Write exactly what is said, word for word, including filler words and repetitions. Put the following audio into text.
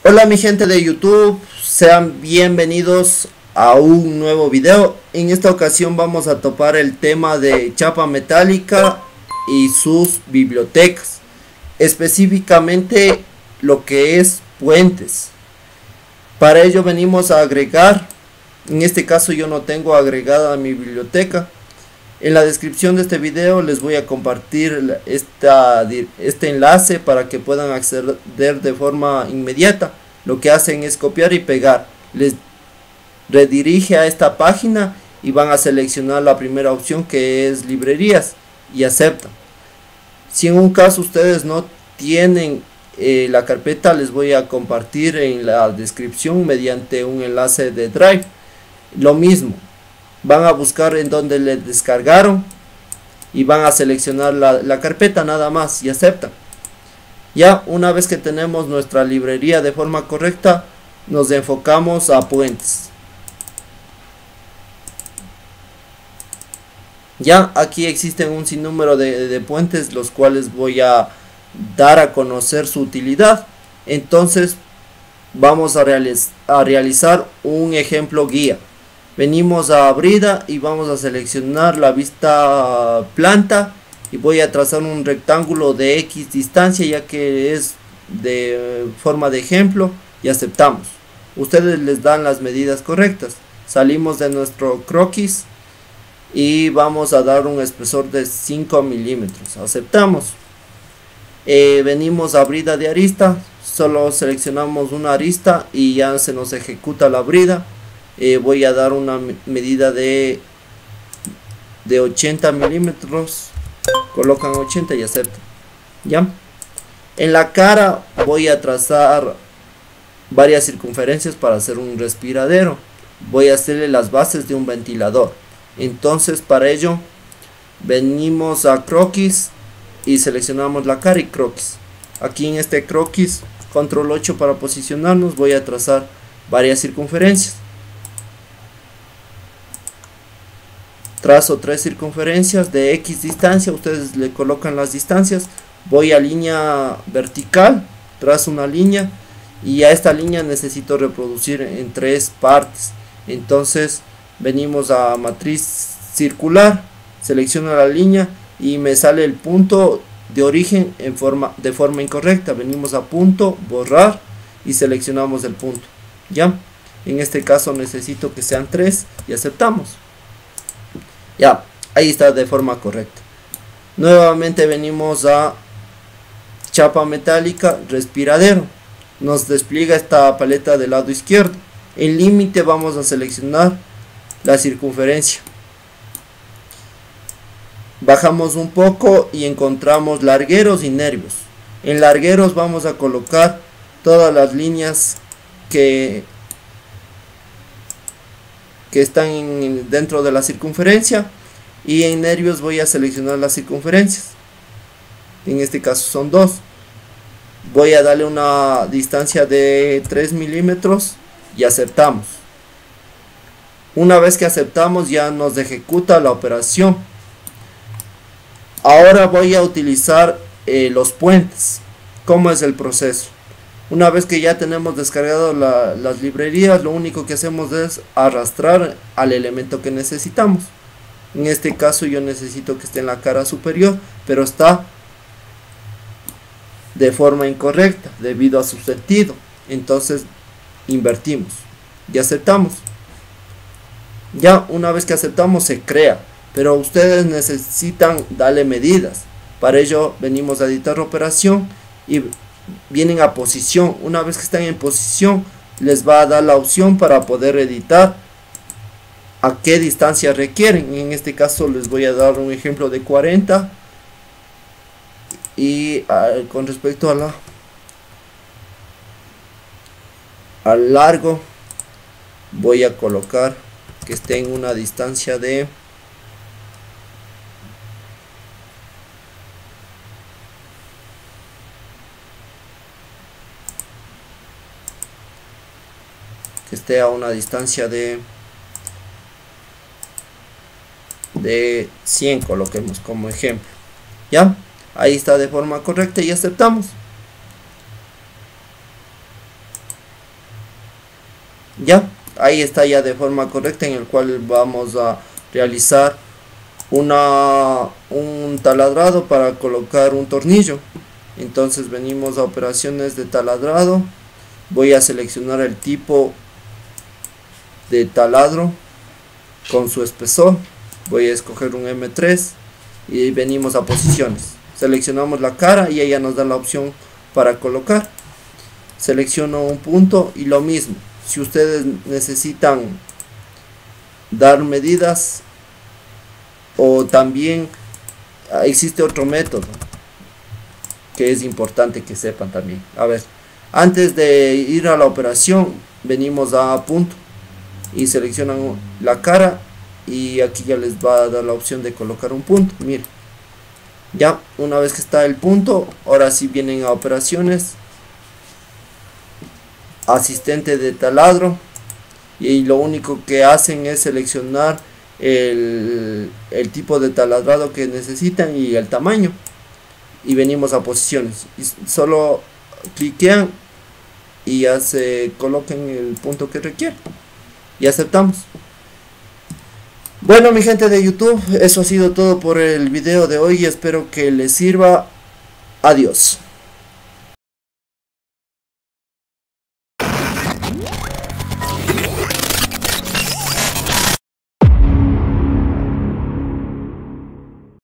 Hola mi gente de YouTube, sean bienvenidos a un nuevo video. En esta ocasión vamos a topar el tema de chapa metálica y sus bibliotecas, específicamente lo que es puentes. Para ello venimos a agregar, en este caso yo no tengo agregada mi biblioteca. En la descripción de este video les voy a compartir esta, este enlace para que puedan acceder de forma inmediata. Lo que hacen es copiar y pegar, les redirige a esta página y van a seleccionar la primera opción, que es librerías, y aceptan. Si en un caso ustedes no tienen eh, la carpeta, les voy a compartir en la descripción mediante un enlace de Drive. Lo mismo, van a buscar en donde les descargaron y van a seleccionar la, la carpeta nada más y aceptan. Ya una vez que tenemos nuestra librería de forma correcta, nos enfocamos a puentes. Ya aquí existen un sinnúmero de, de puentes, los cuales voy a dar a conocer su utilidad. Entonces vamos a, realiz a realizar un ejemplo guía. Venimos a Brida y vamos a seleccionar la vista planta y voy a trazar un rectángulo de X distancia, ya que es de forma de ejemplo, y aceptamos. Ustedes les dan las medidas correctas. Salimos de nuestro croquis y vamos a dar un espesor de cinco milímetros. Aceptamos. Eh, venimos a brida de arista, solo seleccionamos una arista y ya se nos ejecuta la brida. Eh, voy a dar una medida de, de ochenta milímetros. Colocan ochenta y aceptan. Ya en la cara voy a trazar varias circunferencias para hacer un respiradero. Voy a hacerle las bases de un ventilador. Entonces para ello venimos a croquis y seleccionamos la cara y croquis. Aquí en este croquis, control ocho para posicionarnos, voy a trazar varias circunferencias. Trazo tres circunferencias de X distancia, ustedes le colocan las distancias. Voy a línea vertical, trazo una línea y a esta línea necesito reproducir en tres partes. Entonces venimos a matriz circular, selecciono la línea y me sale el punto de origen en forma, de forma incorrecta. Venimos a punto, borrar y seleccionamos el punto. Ya, en este caso necesito que sean tres y aceptamos. Ya, ahí está de forma correcta. Nuevamente venimos a chapa metálica, respiradero. Nos despliega esta paleta del lado izquierdo. En límite vamos a seleccionar la circunferencia. Bajamos un poco y encontramos largueros y nervios. En largueros vamos a colocar todas las líneas que que están en, dentro de la circunferencia, y en nervios voy a seleccionar las circunferencias. En este caso son dos. Voy a darle una distancia de tres milímetros y aceptamos. Una vez que aceptamos ya nos ejecuta la operación. Ahora voy a utilizar eh, los puentes. ¿Cómo es el proceso? Una vez que ya tenemos descargado la, las librerías, lo único que hacemos es arrastrar al elemento que necesitamos. En este caso yo necesito que esté en la cara superior, pero está de forma incorrecta debido a su sentido. Entonces invertimos y aceptamos. Ya una vez que aceptamos se crea, pero ustedes necesitan darle medidas. Para ello venimos a editar operación y vienen a posición. Una vez que están en posición les va a dar la opción para poder editar a qué distancia requieren. En este caso les voy a dar un ejemplo de cuarenta, y uh, con respecto a la al largo voy a colocar que esté en una distancia de que esté a una distancia de de cien, coloquemos como ejemplo. Ya, ahí está de forma correcta y aceptamos. Ya, ahí está ya de forma correcta, en el cual vamos a realizar una un taladrado para colocar un tornillo. Entonces venimos a operaciones de taladrado, voy a seleccionar el tipo de taladro con su espesor, voy a escoger un eme tres y venimos a posiciones, seleccionamos la cara y ella nos da la opción para colocar. Selecciono un punto y lo mismo, si ustedes necesitan dar medidas, o también existe otro método que es importante que sepan también. A ver, antes de ir a la operación venimos a punto y seleccionan la cara y aquí ya les va a dar la opción de colocar un punto. Miren, ya una vez que está el punto, ahora sí vienen a operaciones, asistente de taladro, y lo único que hacen es seleccionar el, el tipo de taladrado que necesitan y el tamaño, y venimos a posiciones y solo cliquean y ya se coloquen el punto que requieren y aceptamos. Bueno, mi gente de YouTube, eso ha sido todo por el video de hoy y espero que les sirva. Adiós.